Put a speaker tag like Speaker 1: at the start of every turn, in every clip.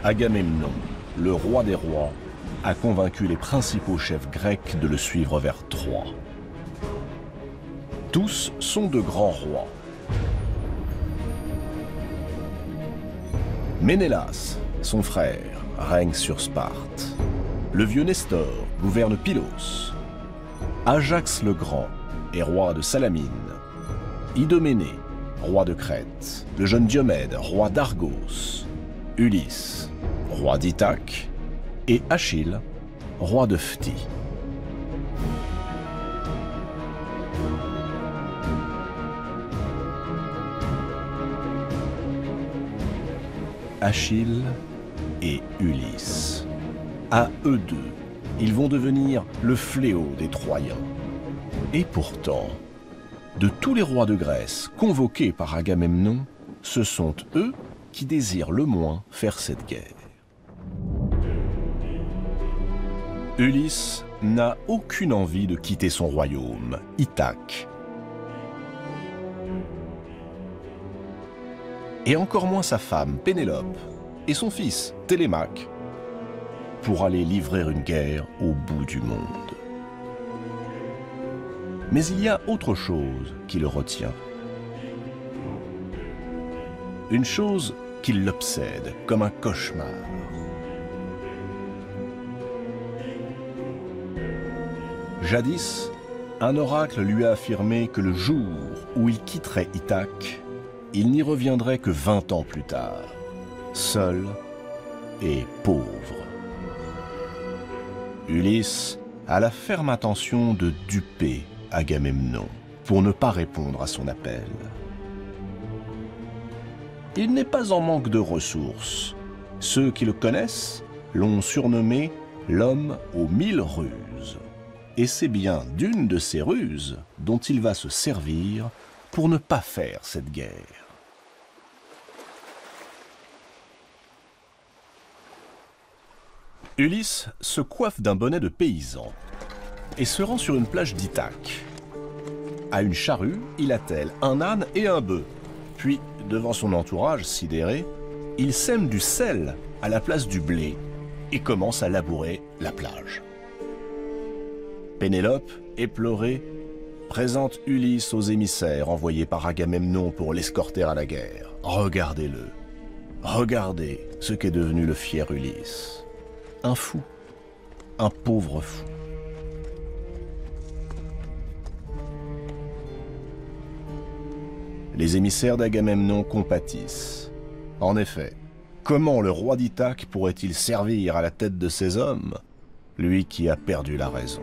Speaker 1: Agamemnon, le roi des rois, a convaincu les principaux chefs grecs de le suivre vers Troie. Tous sont de grands rois. Ménélas, son frère, règne sur Sparte. Le vieux Nestor gouverne Pylos. Ajax le Grand est roi de Salamine. Idoménée, roi de Crète. Le jeune Diomède, roi d'Argos. Ulysse, roi d'Ithaque. Et Achille, roi de Phtie. Achille et Ulysse. À eux deux, ils vont devenir le fléau des Troyens. Et pourtant, de tous les rois de Grèce convoqués par Agamemnon, ce sont eux qui désirent le moins faire cette guerre. Ulysse n'a aucune envie de quitter son royaume, Ithaque. Et encore moins sa femme, Pénélope, et son fils, Télémaque, pour aller livrer une guerre au bout du monde. Mais il y a autre chose qui le retient. Une chose qui l'obsède comme un cauchemar. Jadis, un oracle lui a affirmé que le jour où il quitterait Ithaque, il n'y reviendrait que 20 ans plus tard, seul et pauvre. Ulysse a la ferme intention de duper Agamemnon pour ne pas répondre à son appel. Il n'est pas en manque de ressources. Ceux qui le connaissent l'ont surnommé l'homme aux 1000 ruses. Et c'est bien d'une de ces ruses dont il va se servir pour ne pas faire cette guerre. Ulysse se coiffe d'un bonnet de paysan et se rend sur une plage d'Ithaque. À une charrue, il attelle un âne et un bœuf. Puis, devant son entourage sidéré, il sème du sel à la place du blé et commence à labourer la plage. Pénélope, éplorée, présente Ulysse aux émissaires envoyés par Agamemnon pour l'escorter à la guerre. Regardez-le. Regardez ce qu'est devenu le fier Ulysse. Un fou. Un pauvre fou. Les émissaires d'Agamemnon compatissent. En effet, comment le roi d'Ithaque pourrait-il servir à la tête de ses hommes, lui qui a perdu la raison?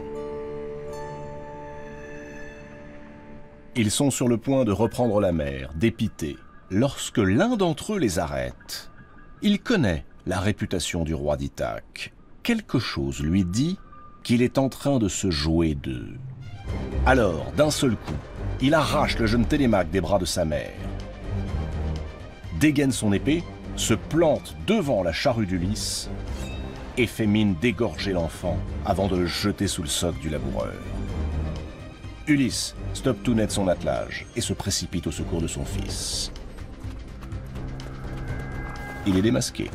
Speaker 1: Ils sont sur le point de reprendre la mer, dépités, lorsque l'un d'entre eux les arrête. Il connaît la réputation du roi d'Ithaque. Quelque chose lui dit qu'il est en train de se jouer d'eux. Alors, d'un seul coup, il arrache le jeune Télémaque des bras de sa mère, dégaine son épée, se plante devant la charrue d'Ulysse et fait mine d'égorger l'enfant avant de le jeter sous le soc du laboureur. Ulysse stoppe tout net son attelage et se précipite au secours de son fils. Il est démasqué.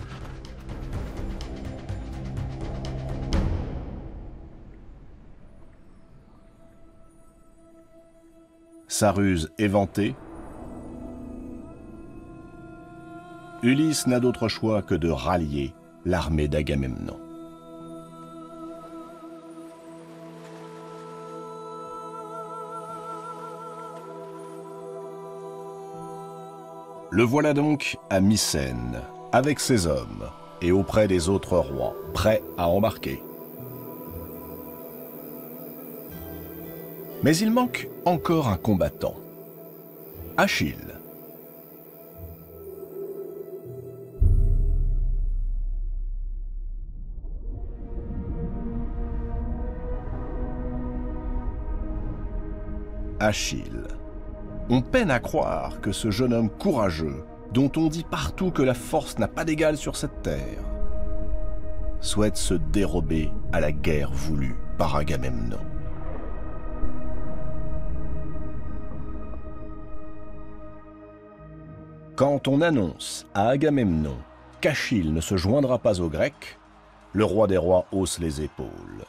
Speaker 1: Sa ruse éventée, Ulysse n'a d'autre choix que de rallier l'armée d'Agamemnon. Le voilà donc à Mycène, avec ses hommes, et auprès des autres rois, prêts à embarquer. Mais il manque encore un combattant, Achille. Achille. On peine à croire que ce jeune homme courageux, dont on dit partout que la force n'a pas d'égal sur cette terre, souhaite se dérober à la guerre voulue par Agamemnon. Quand on annonce à Agamemnon qu'Achille ne se joindra pas aux Grecs, le roi des rois hausse les épaules.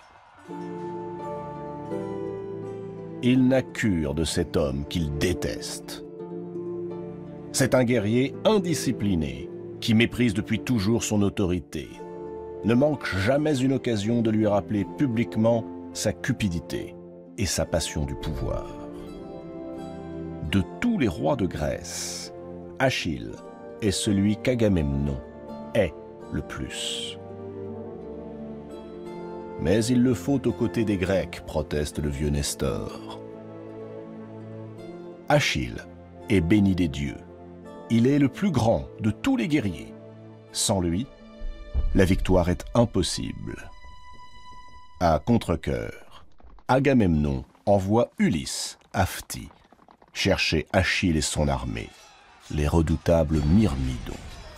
Speaker 1: Il n'a cure de cet homme qu'il déteste. C'est un guerrier indiscipliné qui méprise depuis toujours son autorité, ne manque jamais une occasion de lui rappeler publiquement sa cupidité et sa passion du pouvoir. De tous les rois de Grèce, Achille est celui qu'Agamemnon est le plus. Mais il le faut aux côtés des Grecs, proteste le vieux Nestor. Achille est béni des dieux. Il est le plus grand de tous les guerriers. Sans lui, la victoire est impossible. À contre-cœur, Agamemnon envoie Ulysse à Phthie chercher Achille et son armée, les redoutables Myrmidons.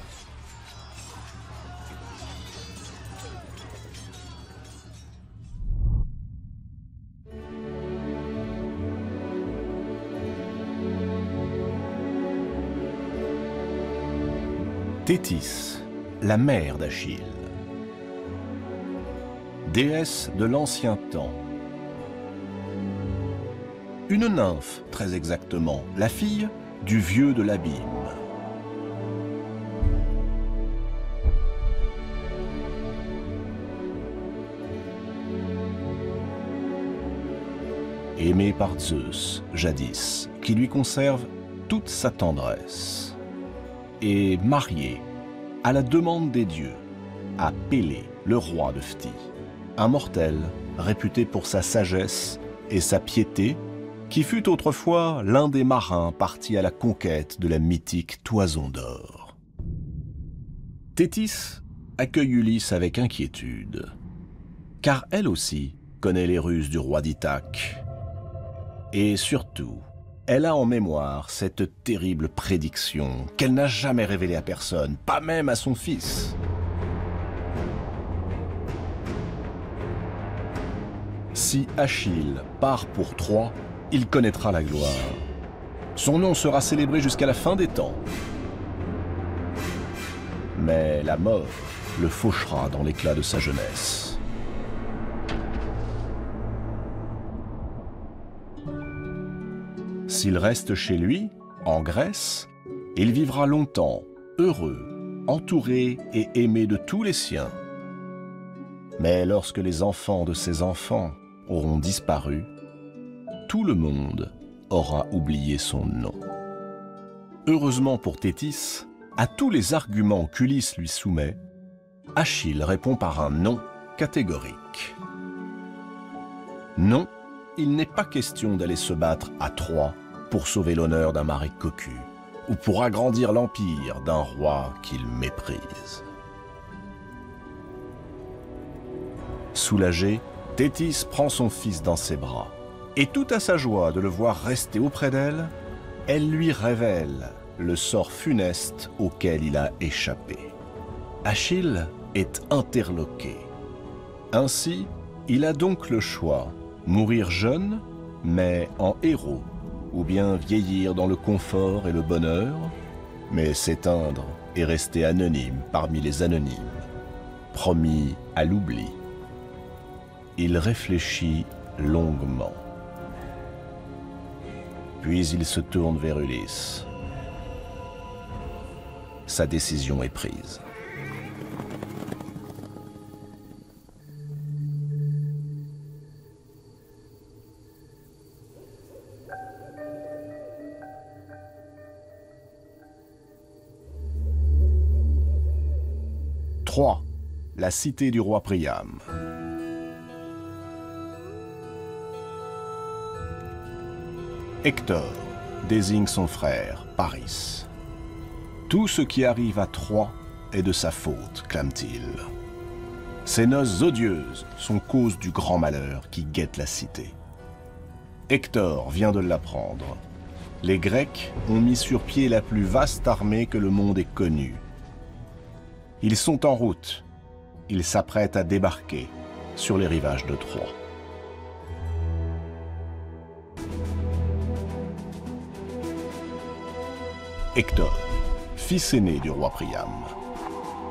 Speaker 1: Thétis, la mère d'Achille. Déesse de l'ancien temps. Une nymphe, très exactement, la fille du vieux de l'abîme. Aimée par Zeus, jadis, qui lui conserve toute sa tendresse. Et mariée, à la demande des dieux, à Pélée, le roi de Phthie, un mortel réputé pour sa sagesse et sa piété, qui fut autrefois l'un des marins partis à la conquête de la mythique Toison d'Or. Thétis accueille Ulysse avec inquiétude, car elle aussi connaît les ruses du roi d'Ithaque. Et surtout, elle a en mémoire cette terrible prédiction qu'elle n'a jamais révélée à personne, pas même à son fils. Si Achille part pour Troie, il connaîtra la gloire. Son nom sera célébré jusqu'à la fin des temps. Mais la mort le fauchera dans l'éclat de sa jeunesse. S'il reste chez lui, en Grèce, il vivra longtemps, heureux, entouré et aimé de tous les siens. Mais lorsque les enfants de ses enfants auront disparu, tout le monde aura oublié son nom. Heureusement pour Thétis, à tous les arguments qu'Ulysse lui soumet, Achille répond par un non catégorique. Non, il n'est pas question d'aller se battre à Troie pour sauver l'honneur d'un mari cocu ou pour agrandir l'empire d'un roi qu'il méprise. Soulagée, Thétis prend son fils dans ses bras et tout à sa joie de le voir rester auprès d'elle, elle lui révèle le sort funeste auquel il a échappé. Achille est interloqué. Ainsi, il a donc le choix, mourir jeune, mais en héros, ou bien vieillir dans le confort et le bonheur, mais s'éteindre et rester anonyme parmi les anonymes, promis à l'oubli. Il réfléchit longuement. Puis il se tourne vers Ulysse. Sa décision est prise. Troie, la cité du roi Priam. Hector désigne son frère, Paris. Tout ce qui arrive à Troie est de sa faute, clame-t-il. Ces noces odieuses sont cause du grand malheur qui guette la cité. Hector vient de l'apprendre. Les Grecs ont mis sur pied la plus vaste armée que le monde ait connue. Ils sont en route. Ils s'apprêtent à débarquer sur les rivages de Troie. Hector, fils aîné du roi Priam.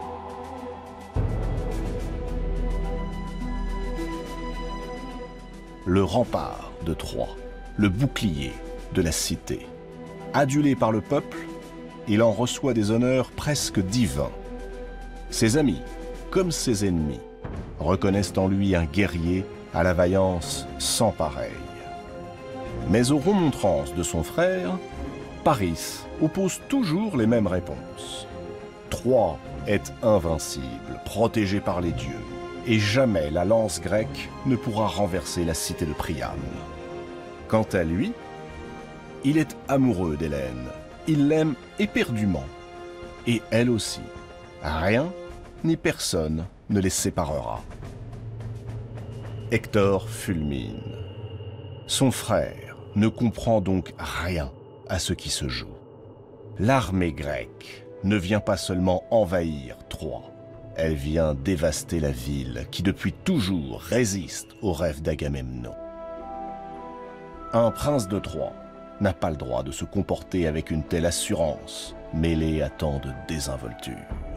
Speaker 1: le rempart de Troie, le bouclier de la cité. Adulé par le peuple, il en reçoit des honneurs presque divins. Ses amis, comme ses ennemis, reconnaissent en lui un guerrier à la vaillance sans pareille. Mais aux remontrances de son frère, Paris oppose toujours les mêmes réponses. Troie est invincible, protégée par les dieux, et jamais la lance grecque ne pourra renverser la cité de Priam. Quant à lui, il est amoureux d'Hélène, il l'aime éperdument, et elle aussi. Rien ni personne ne les séparera. Hector fulmine. Son frère ne comprend donc rien à ce qui se joue. L'armée grecque ne vient pas seulement envahir Troie, elle vient dévaster la ville qui depuis toujours résiste aux rêves d'Agamemnon. Un prince de Troie n'a pas le droit de se comporter avec une telle assurance, mêlée à tant de désinvolture.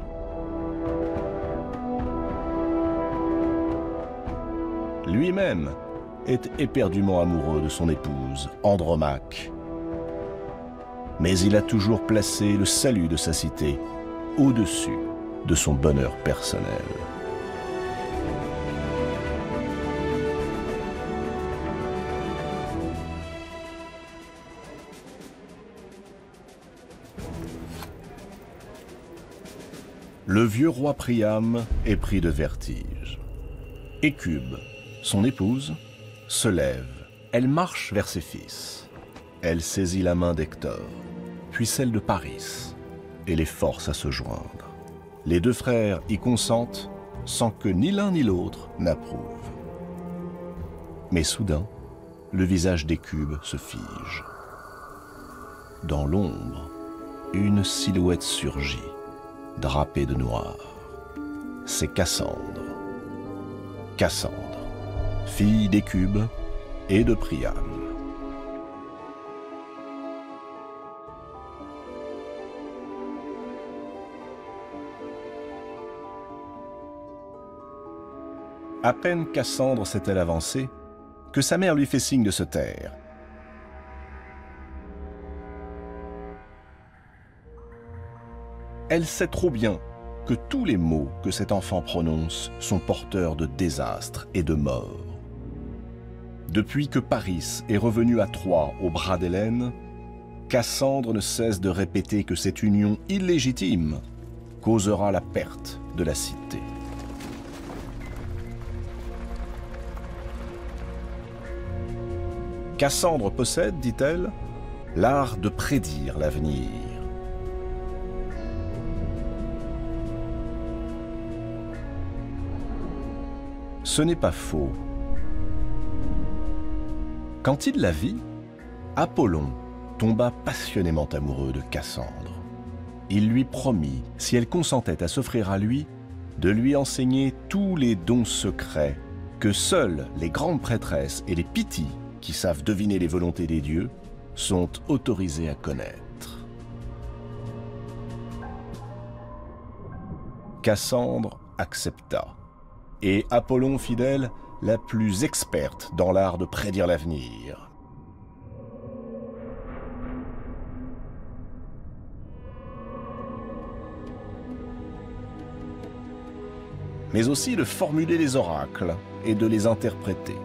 Speaker 1: Lui-même est éperdument amoureux de son épouse, Andromaque. Mais il a toujours placé le salut de sa cité au-dessus de son bonheur personnel. Le vieux roi Priam est pris de vertige. Hécube, son épouse, se lève. Elle marche vers ses fils. Elle saisit la main d'Hector, puis celle de Paris, et les force à se joindre. Les deux frères y consentent sans que ni l'un ni l'autre n'approuve. Mais soudain, le visage d'Hécube se fige. Dans l'ombre, une silhouette surgit, drapée de noir. C'est Cassandre. Cassandre, fille d'Hécube et de Priam. À peine Cassandre s'est-elle avancée que sa mère lui fait signe de se taire. Elle sait trop bien que tous les mots que cet enfant prononce sont porteurs de désastre et de mort. Depuis que Paris est revenu à Troie au bras d'Hélène, Cassandre ne cesse de répéter que cette union illégitime causera la perte de la cité. Cassandre possède, dit-elle, l'art de prédire l'avenir. Ce n'est pas faux. Quand il la vit, Apollon tomba passionnément amoureux de Cassandre. Il lui promit, si elle consentait à s'offrir à lui, de lui enseigner tous les dons secrets que seules les grandes prêtresses et les Pythies, qui savent deviner les volontés des dieux, sont autorisés à connaître. Cassandre accepta, et Apollon fit d'elle la plus experte dans l'art de prédire l'avenir. Mais aussi de formuler les oracles et de les interpréter.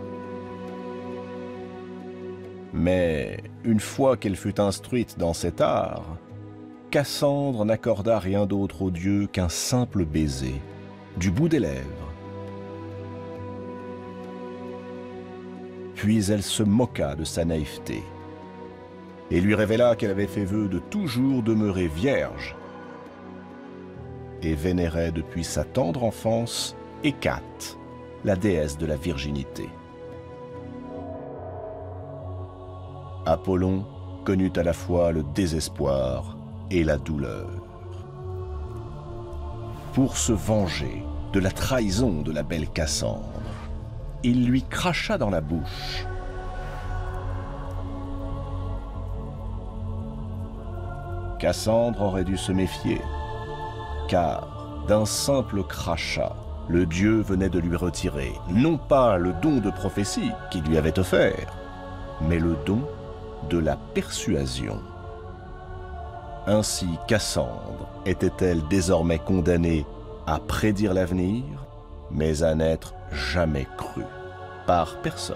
Speaker 1: Mais une fois qu'elle fut instruite dans cet art, Cassandre n'accorda rien d'autre aux dieux qu'un simple baiser, du bout des lèvres. Puis elle se moqua de sa naïveté et lui révéla qu'elle avait fait vœu de toujours demeurer vierge et vénérait depuis sa tendre enfance Hécate, la déesse de la virginité. Apollon connut à la fois le désespoir et la douleur. Pour se venger de la trahison de la belle Cassandre, il lui cracha dans la bouche. Cassandre aurait dû se méfier, car d'un simple crachat, Le dieu venait de lui retirer, non pas le don de prophétie qu'il lui avait offert, mais le don de la persuasion. Ainsi Cassandre était-elle désormais condamnée à prédire l'avenir, mais à n'être jamais crue par personne.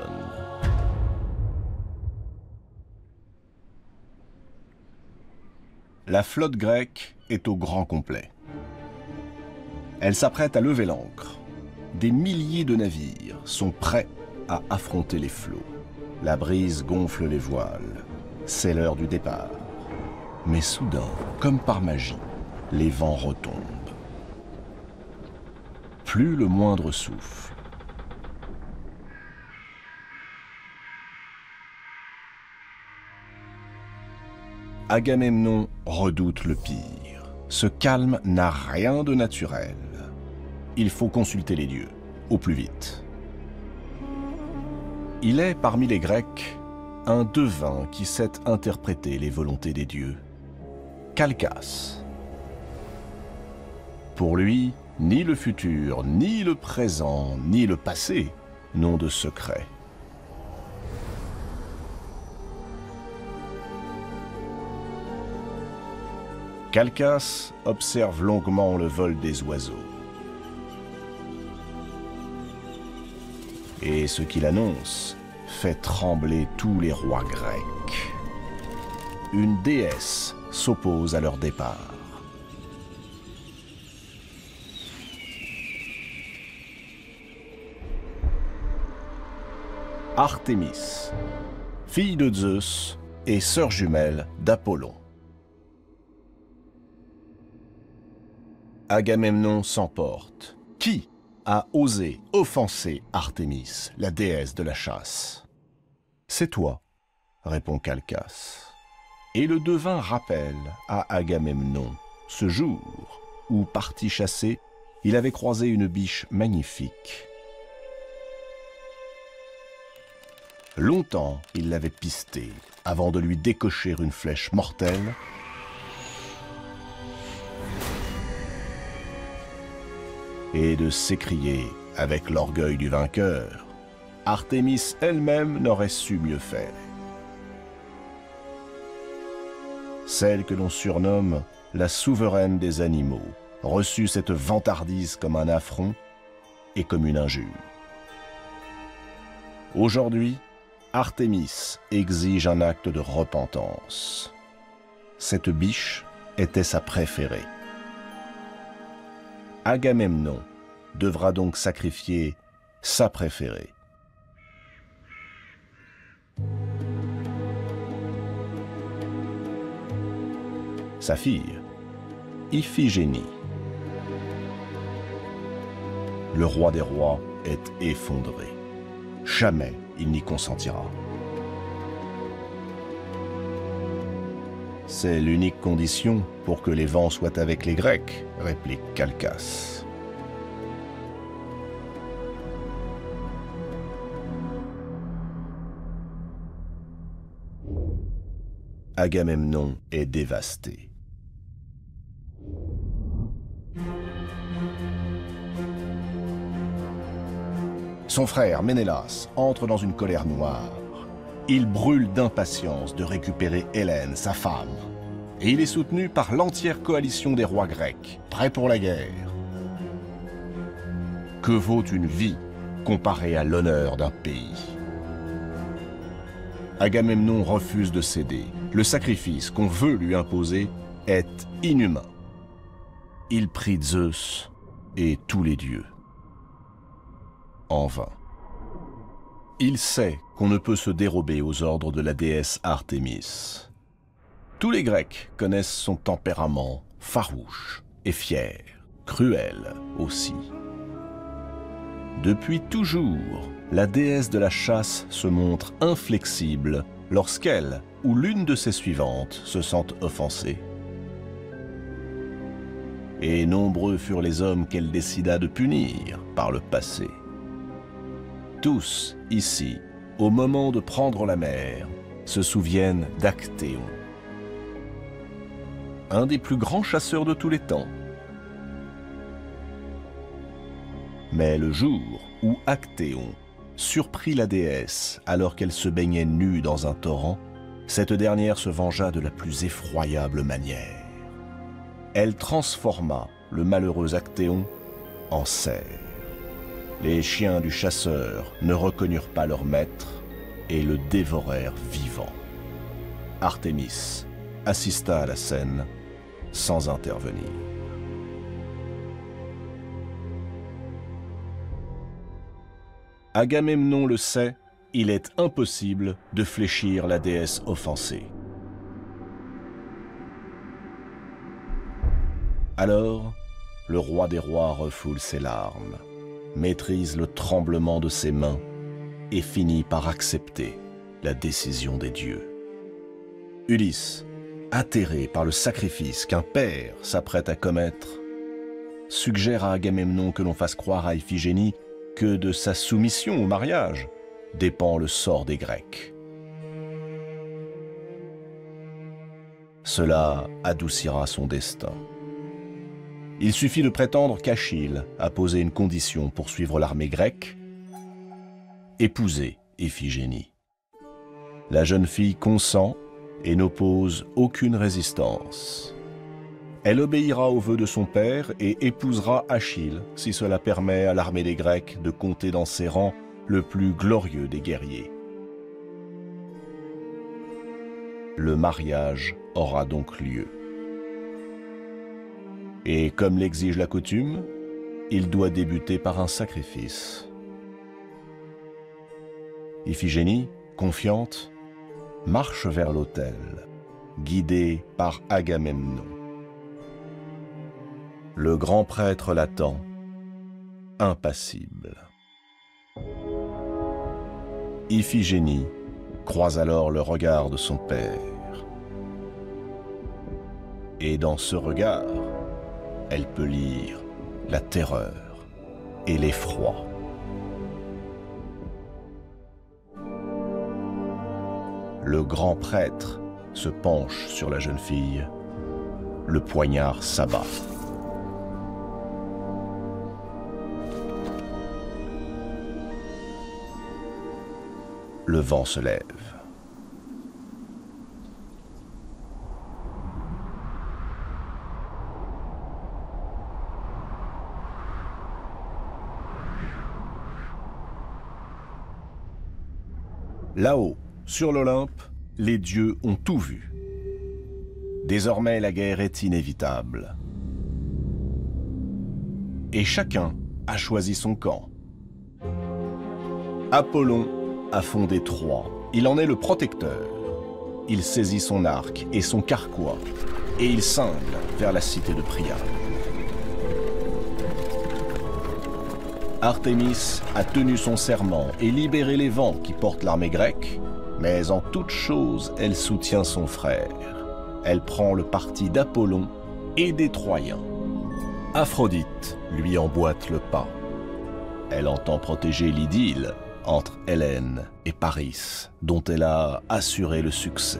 Speaker 1: La flotte grecque est au grand complet. Elle s'apprête à lever l'ancre. Des milliers de navires sont prêts à affronter les flots. La brise gonfle les voiles. C'est l'heure du départ. Mais soudain, comme par magie, les vents retombent. Plus le moindre souffle. Agamemnon redoute le pire. Ce calme n'a rien de naturel. Il faut consulter les dieux, au plus vite. Il est, parmi les Grecs, un devin qui sait interpréter les volontés des dieux. Calchas. Pour lui, ni le futur, ni le présent, ni le passé n'ont de secret. Calchas observe longuement le vol des oiseaux. Et ce qu'il annonce fait trembler tous les rois grecs. Une déesse s'oppose à leur départ. Artémis, fille de Zeus et sœur jumelle d'Apollon. Agamemnon s'emporte. Qui a osé offenser Artémis, la déesse de la chasse? C'est toi, répond Calchas. Et le devin rappelle à Agamemnon ce jour où, parti chasser, il avait croisé une biche magnifique. Longtemps, il l'avait pistée avant de lui décocher une flèche mortelle et de s'écrier avec l'orgueil du vainqueur. Artémis elle-même n'aurait su mieux faire. Celle que l'on surnomme la souveraine des animaux reçut cette vantardise comme un affront et comme une injure. Aujourd'hui, Artémis exige un acte de repentance. Cette biche était sa préférée. Agamemnon devra donc sacrifier sa préférée. Sa fille, Iphigénie. Le roi des rois est effondré. Jamais il n'y consentira. C'est l'unique condition pour que les vents soient avec les Grecs, réplique Calchas. Agamemnon est dévasté. Son frère Ménélas entre dans une colère noire. Il brûle d'impatience de récupérer Hélène, sa femme. Et il est soutenu par l'entière coalition des rois grecs, prêts pour la guerre. Que vaut une vie comparée à l'honneur d'un pays? Agamemnon refuse de céder. Le sacrifice qu'on veut lui imposer est inhumain. Il prie Zeus et tous les dieux. En vain. Il sait qu'on ne peut se dérober aux ordres de la déesse Artémis. Tous les Grecs connaissent son tempérament farouche et fier, cruel aussi. Depuis toujours, la déesse de la chasse se montre inflexible lorsqu'elle ou l'une de ses suivantes se sentent offensées. Et nombreux furent les hommes qu'elle décida de punir par le passé. Tous, ici, au moment de prendre la mer, se souviennent d'Actéon, un des plus grands chasseurs de tous les temps. Mais le jour où Actéon surprit la déesse alors qu'elle se baignait nue dans un torrent, cette dernière se vengea de la plus effroyable manière. Elle transforma le malheureux Actéon en cerf. Les chiens du chasseur ne reconnurent pas leur maître et le dévorèrent vivant. Artémis assista à la scène sans intervenir. Agamemnon le sait, il est impossible de fléchir la déesse offensée. Alors, le roi des rois refoule ses larmes, maîtrise le tremblement de ses mains et finit par accepter la décision des dieux. Ulysse, atterré par le sacrifice qu'un père s'apprête à commettre, suggère à Agamemnon que l'on fasse croire à Iphigénie que de sa soumission au mariage dépend le sort des Grecs. Cela adoucira son destin. Il suffit de prétendre qu'Achille a posé une condition pour suivre l'armée grecque, épouser Iphigénie. La jeune fille consent et n'oppose aucune résistance. Elle obéira aux vœux de son père et épousera Achille si cela permet à l'armée des Grecs de compter dans ses rangs le plus glorieux des guerriers. Le mariage aura donc lieu. Et comme l'exige la coutume, il doit débuter par un sacrifice. Iphigénie, confiante, marche vers l'autel, guidée par Agamemnon. Le grand prêtre l'attend, impassible. Iphigénie croise alors le regard de son père. Et dans ce regard, elle peut lire la terreur et l'effroi. Le grand prêtre se penche sur la jeune fille, le poignard s'abat. Le vent se lève. Là-haut, sur l'Olympe, les dieux ont tout vu. Désormais, la guerre est inévitable. Et chacun a choisi son camp. Apollon a fondé Troie. Il en est le protecteur. Il saisit son arc et son carquois, et il cingle vers la cité de Priam. Artémis a tenu son serment et libéré les vents qui portent l'armée grecque, mais en toute chose, elle soutient son frère. Elle prend le parti d'Apollon et des Troyens. Aphrodite lui emboîte le pas. Elle entend protéger l'idylle entre Hélène et Paris, dont elle a assuré le succès.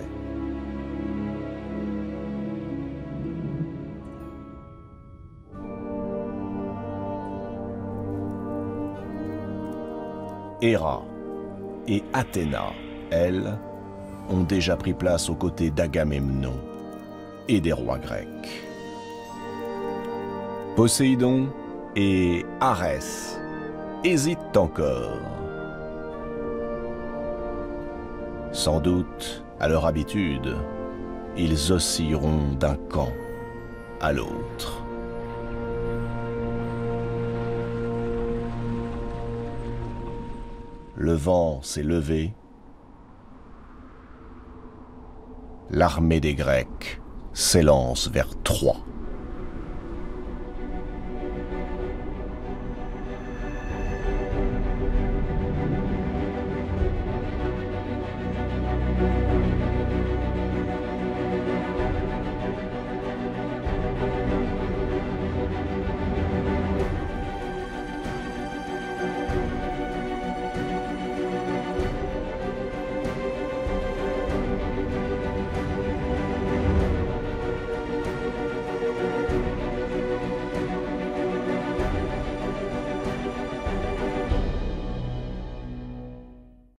Speaker 1: Héra et Athéna, elles, ont déjà pris place aux côtés d'Agamemnon et des rois grecs. Poséidon et Arès hésitent encore. Sans doute, à leur habitude, ils oscilleront d'un camp à l'autre. Le vent s'est levé. L'armée des Grecs s'élance vers Troie.